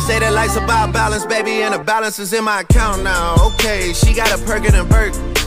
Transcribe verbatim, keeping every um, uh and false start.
say that life's about balance, baby, and the balance is in my account now. Okay, she got a Perkin and Burke.